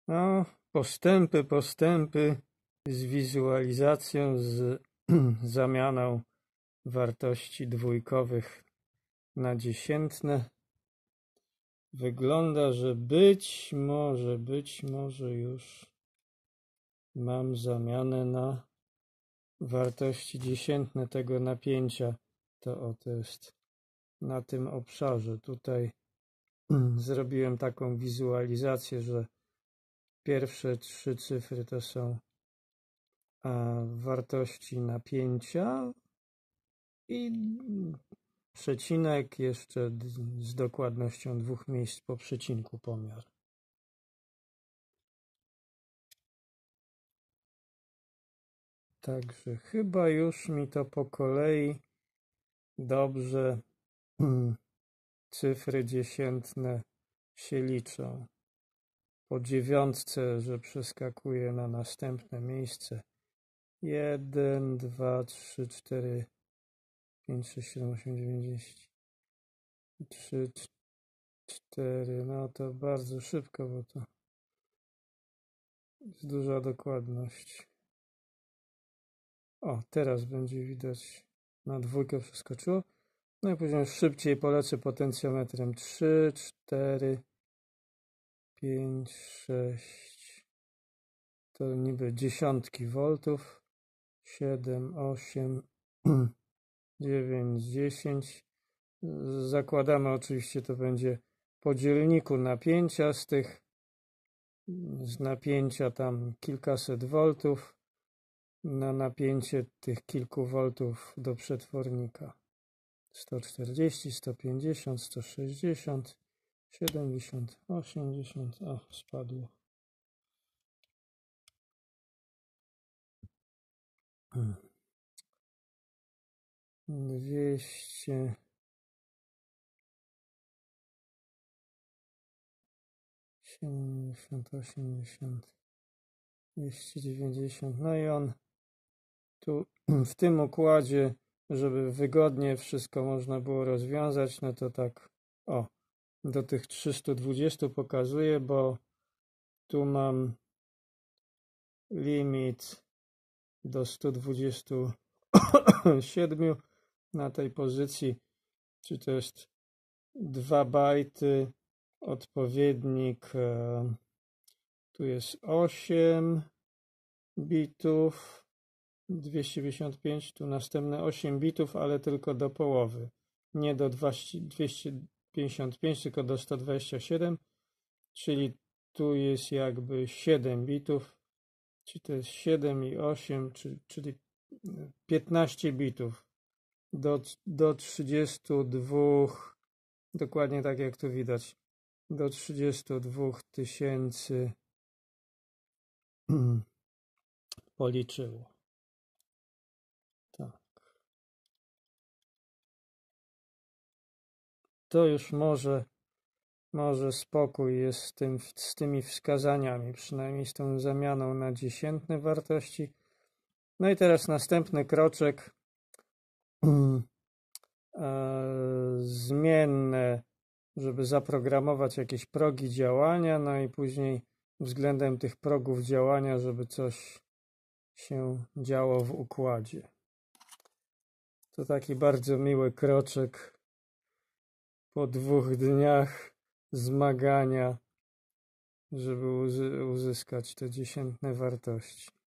No, postępy z wizualizacją, z zamianą wartości dwójkowych na dziesiętne. Wygląda, że być może już mam zamianę na wartości dziesiętne tego napięcia. To jest na tym obszarze. Tutaj zrobiłem taką wizualizację, że pierwsze 3 cyfry to są wartości napięcia i przecinek jeszcze z dokładnością 2 miejsc po przecinku pomiar. Także chyba już mi to po kolei dobrze cyfry dziesiętne się liczą. Po 9, że przeskakuję na następne miejsce. 1, 2, 3, 4, 5, 6, 7, 8, 9, 10. 3, 4, no to bardzo szybko, bo to jest duża dokładność. O, teraz będzie widać, na 2 przeskoczyło. No i później szybciej polecę potencjometrem. 3, 4, 5, 6. To niby dziesiątki voltów. 7, 8, 9, 10. Zakładamy oczywiście, to będzie po dzielniku napięcia, z napięcia tam kilkaset voltów na napięcie tych kilku voltów do przetwornika. 140, 150, 160, 70, 80, spadło. 200, 70, 80, 290. No i on tu w tym układzie, żeby wygodnie wszystko można było rozwiązać, no to tak do tych 320 pokazuję, bo tu mam limit do 127 na tej pozycji, czy to jest 2 bajty, odpowiednik tu jest 8 bitów, 255, tu następne 8 bitów, ale tylko do połowy, nie do 255, tylko do 127, czyli tu jest jakby 7 bitów, czyli to jest 7 i 8, czyli 15 bitów do 32, dokładnie tak jak tu widać, do 32 000 policzyło. Tak. To już może spokój jest z tymi wskazaniami, przynajmniej z tą zamianą na dziesiętne wartości. No i teraz następny kroczek. Zmienne, żeby zaprogramować jakieś progi działania, no i później względem tych progów działania, żeby coś się działo w układzie. To taki bardzo miły kroczek po 2 dniach zmagania, żeby uzyskać te dziesiętne wartości.